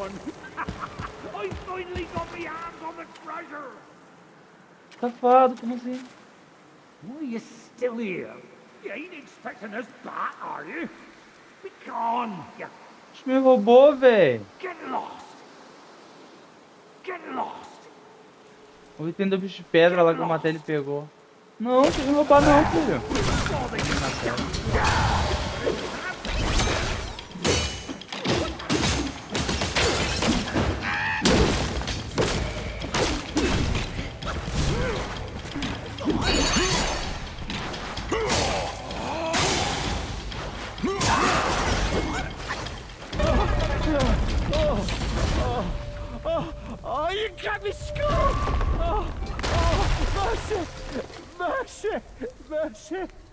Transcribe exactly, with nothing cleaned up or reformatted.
one. I finally got my hands on the treasure. Safado, como assim? Why are you still here? You ain't expecting us back, are you? Be gone, you. Me roubou, velho. Get lost. Get lost. O item do bicho de pedra lá que eu matei, ele pegou. Não, não quis me roubar não, filho. Oh, you got me skulled! Oh, oh, mercy! Mercy! Mercy!